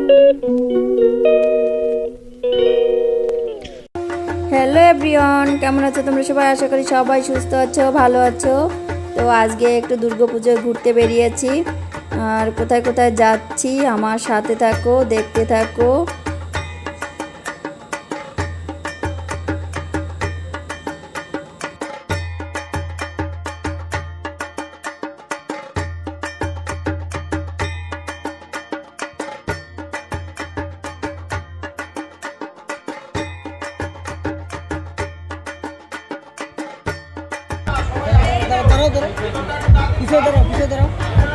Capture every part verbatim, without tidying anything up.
Hello everyone, কেমন আছো তোমরা সবাই? আশা করি সবাই সুস্থ আছো, ভালো আছো। তো আজকে একটু দুর্গাপুজোয় ঘুরতে বেরিয়েছি, আর কোথায় কোথায় যাচ্ছি আমার সাথে থাকো, দেখতে থাকো। পিছিয়ে দাঁড়াও, পিছিয়ে দাঁড়াও।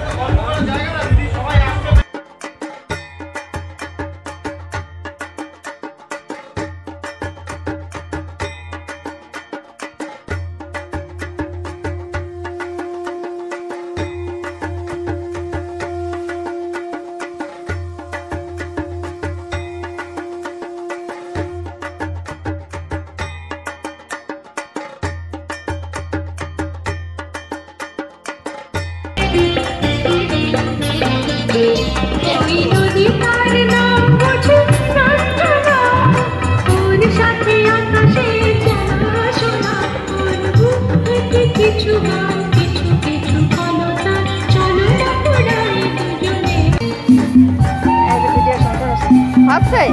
ভাবছে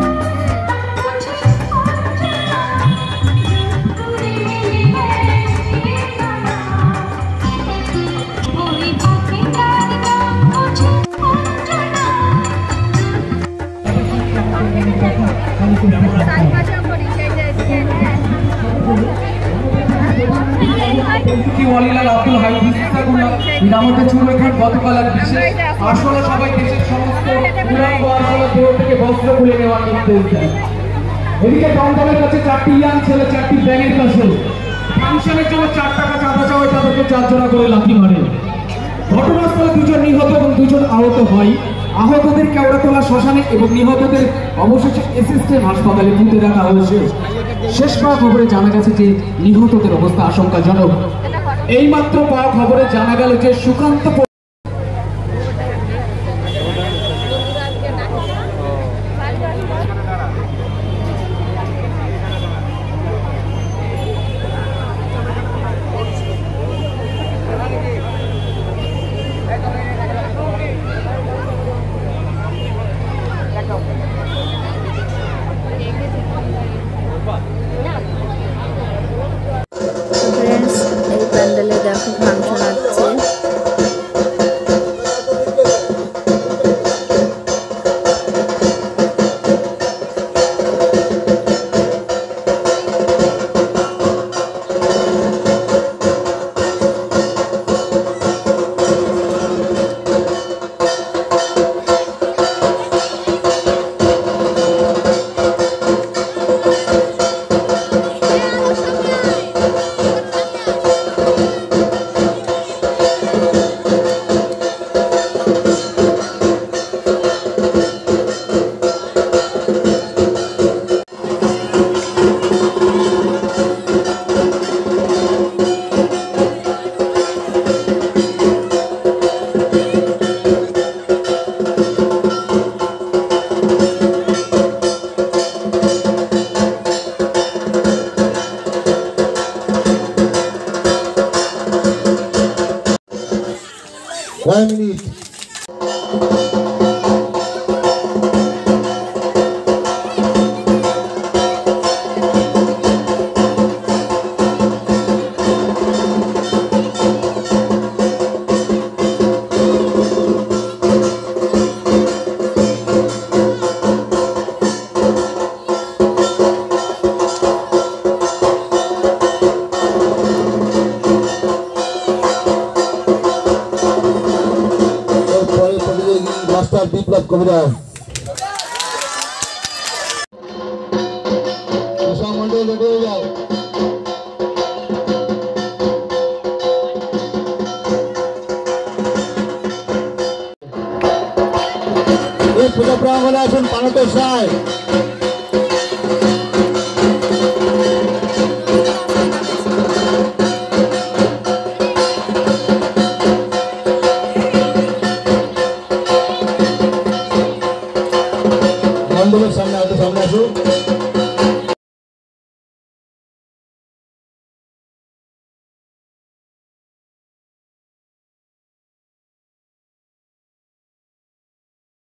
গতকাল আসলে সবাই দেশের সমস্ত থেকে বস্ত্র খুলে নেওয়ার নির্দেশ দেয়। এদিকে দমদমের কাছে চারটি ইয়াং ছেলে চারটি ব্যাগের কাছে ফাংশনের জন্য চার টাকা চাঁদা চাওয়া, তাদেরকে চার জনা করে লাথি মারে। ঘটনাস্থলে দুজন নিহত এবং দুজন আহত হয়। আহতদের কেওড়াতলা শ্মশানে এবং নিহতদের অবশেষে এসএসকেএম হাসপাতালে পুঁতে রাখা হয়েছে। শেষ পাওয়া খবরে জানা গেছে যে নিহতদের অবস্থা আশঙ্কাজনক। এইমাত্র পাওয়া খবরে জানা গেল যে সুকান্ত প্যান্ডেলে দেখো ফাংশন আছে। One minute. বিপ্লব কবিরাজ মন্ডল রেডি হয়ে যাও। এই পূজা প্রাঙ্গণে আসুন পানকের সায়। মণ্ডপের সামনে একটু সামনে আসুন।